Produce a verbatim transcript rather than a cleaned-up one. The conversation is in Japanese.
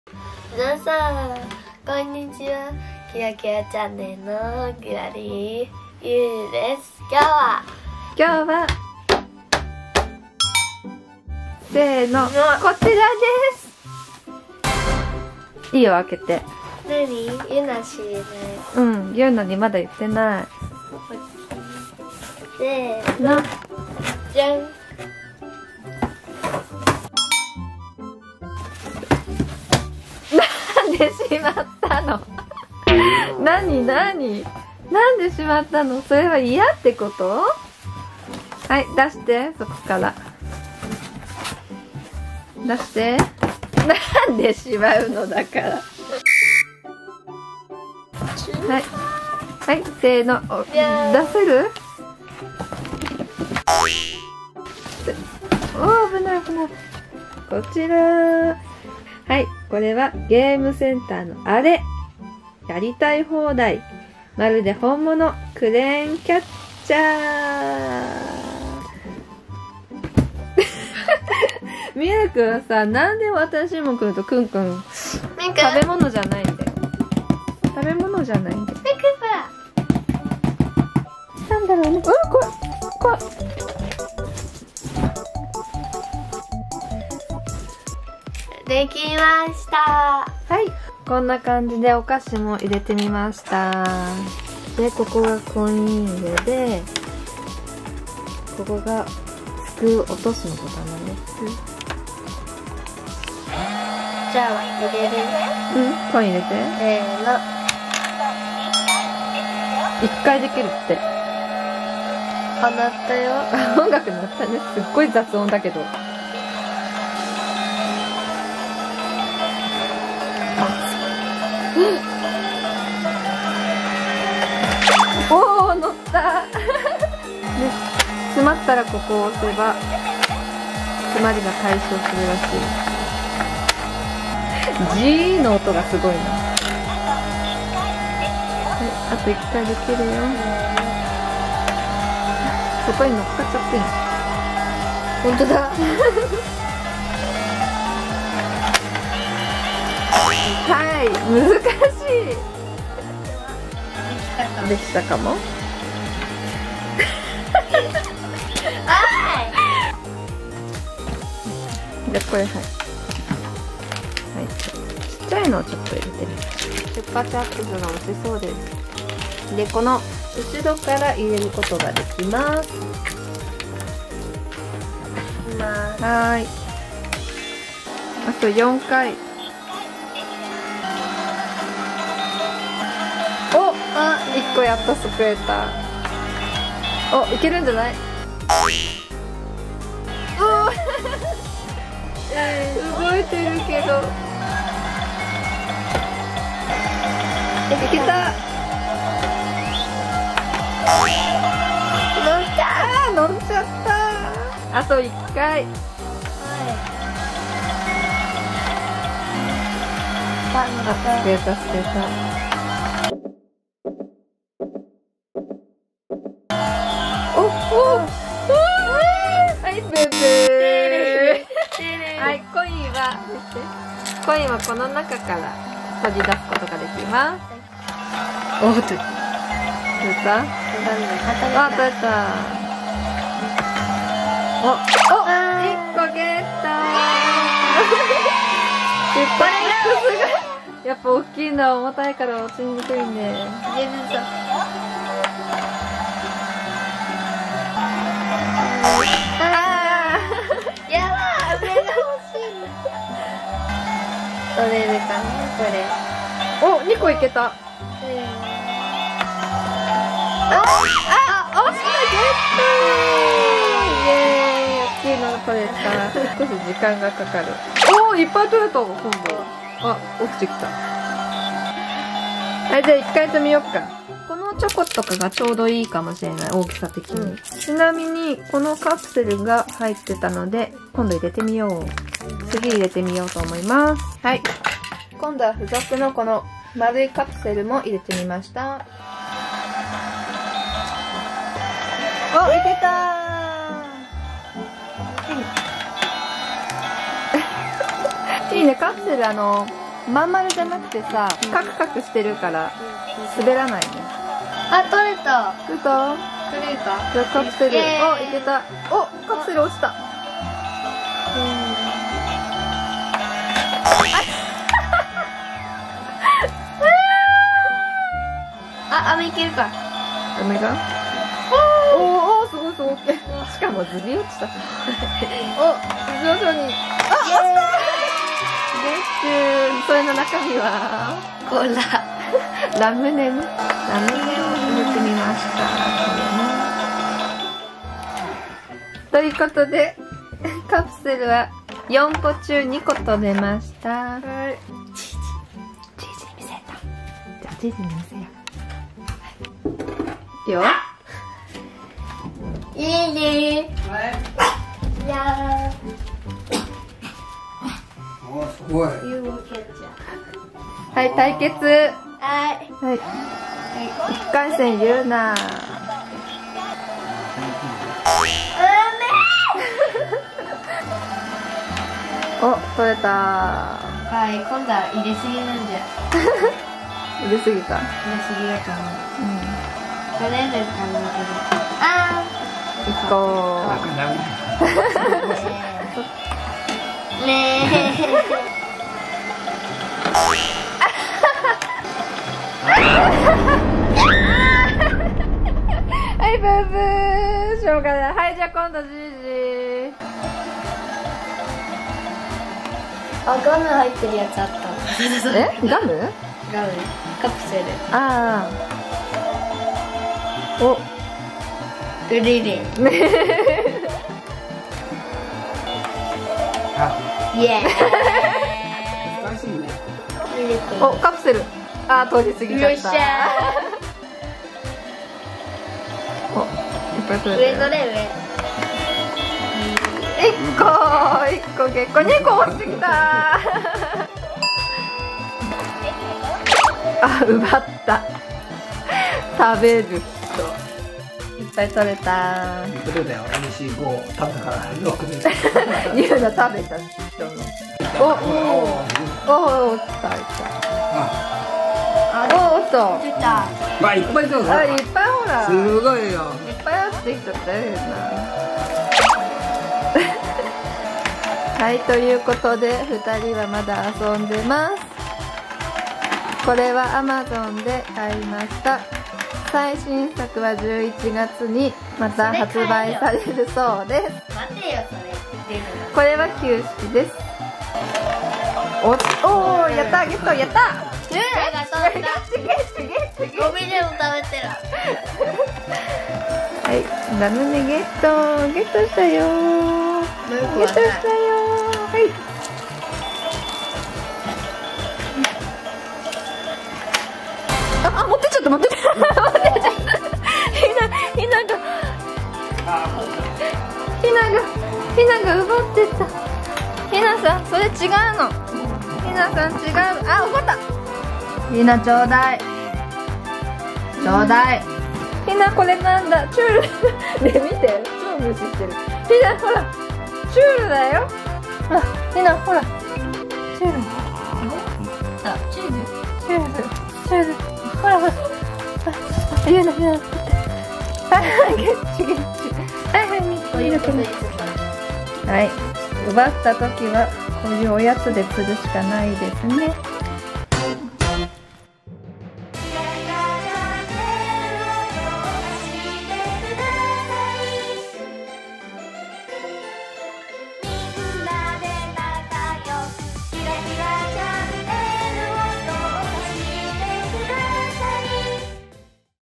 皆さんこんにちは。キラキラチャンネルのキラリーゆうです。今日は今日はせーの、こちらです。いいよ、開けて。 何？ゆなしね。 うん、言うのにまだ言ってない。 せーの、じゃん。 なんでしまったの？何何？なんでしまったの？それは嫌ってこと？はい、出して、そこから。出して。なんでしまうのだから。はい。はい、せーの。出せる？おー、危ない危ない。こちら。はい、これはゲームセンターのあれ。やりたい放題。まるで本物。クレーンキャッチャー。みやくんさ、なんで私も来るとくんくん食べ物じゃないんだよ。食べ物じゃないんだよ。なんだろうね。うん、これ、これ。 できました。 はい、こんな感じでお菓子も入れてみました。で、ここがコイン入れで、ここがすくう落とすのボタンだね。 じゃあ入れる。 うん、コイン入れて。 せーの。 一回できるって。 あ、鳴ったよ。 音楽鳴ったね。すっごい雑音だけど。おお、乗った。ね、詰まったらここを押せば詰まりが解消するらしい。ジーの音がすごいな。はい、あといっかいできるよ。そこに乗っかっちゃってんの。 本当だ。 はい、難しい。できたかも。じゃあこれ、はい、はい、ちっちゃいのをちょっと入れてみる。出発アップが押せそうです。で、この後ろから入れることができます。はーい。あとよんかい。お、あ、いっこやっとすくえた。お、いけるんじゃない？おー動いてるけど。いけた。乗ったー、乗っちゃった。あといっかい。あ、すくえたすくえた。おお、はい、ブーブー。はい、コインは、コインはこの中から取り出すことができます。おー、取れた？取れた？あ、取れた。お、お、いっこゲットー。やっぱ大きいのは重たいから落ちにくいんで。 入れるぞ。 あー、やだー、上が欲しい。取れるかな、これ。 お、にこいけた。あ、あ、惜しい、ゲットー。イエーイ、大きいのが取れた。少し時間がかかる。おー、いっぱい取れたわ、今度。あ、落ちてきた。はい、じゃあ一回やってみようか。このチョコとかがちょうどいいかもしれない、大きさ的に。うん、ちなみに、このカプセルが入ってたので、今度入れてみよう。次入れてみようと思います。はい。今度は付属のこの丸いカプセルも入れてみました。お、いけたー。いいね、カプセルあの、 まん丸じゃなくてさ、カクカクしてるから滑らないね。 あ、取れた。 どうぞ。 取れた。 じゃあカプセル、 イエーイお、いけた。お、カプセル落ちた。 あ、飴いけるか。 飴がおーおー、すごいすごい。しかもずり落ちた。お、徐々に。あ、落ちたゲッシュ。それの中身はコーラ。 ラムネね。ラムネを入れてみました。ということで、カプセルはよんこ中にこ取れました。はい。じいじ。じいじに見せた。じゃあじいじに見せよう。いいよ。 いいね。いやおー、すごい。 ー。ユーゴキャッチャー。 はい、対決。 はい。 はい。一回戦ゆうな。お、取れた。 はい、今度は入れすぎなんじゃ。 入れすぎた。 入れすぎだと思う。 うん。 取れるかなけど。あ一個。 ー。ねえ。 はい、ブーブー。しょうがない。はい、じゃあ今度じいじ。 あ、ガム入ってるやつあった。 え、ガム？ ガム。カプセル。 ああ。お。 グリリン。 あ、 イエーイ。 難しいね。 ミルク。 お、カプセル。あー、通り過ぎちゃっ。 よっしたゃお、いっぱい取ー。 れたよ。 上取れ上。 一個、一個結構、二個落ちてきた。あ、奪った。食べる人。いっぱい取れた。 取れたよ。エムシーご 食べたからろくで。 ゆうな食べた人の。お、お、お、落ちた、落ちた。 あ、 お、落ちた。 出た。 まあいっぱい取れた。 あ、いっぱいほら。 すごいよ。 いっぱい落ちてきちゃったよ、ゆうな。はい、ということでふたりはまだ遊んでます。これは アマゾン で買いました。最新作はじゅういちがつにまた発売されるそうです。 待てよ、それ。出るの。 これは旧式です。お、おー、やった、ゲット、やったルーナが飛んだ。 ゲット、ゲット、ゲット。 ゴミでも食べてる。 はい、ラムネゲット、ゲットしたよー。ゲットしたよー。はい。あ、あ、持ってっちゃった、持ってっちゃった。持ってっちゃった。ひな、ひなが、ひなが、ひなが奪ってった。ひなさん、それ違うの。ひなさん違う。あ、怒った。ひなちょうだい。ちょうだい。ひなこれなんだ。チュール。ね、見て。超無視してる。ひなほら。チュールだよ。ほら、ひなほら。チュール。 あ、チーズ。 チュール。チュール。ほらほら。あ、ゆうな、ゆうな。はい、ゲッチュゲッチュ。はいはい、 こういうことです。 はい。奪った時はこういうおやつで釣るしかないですね。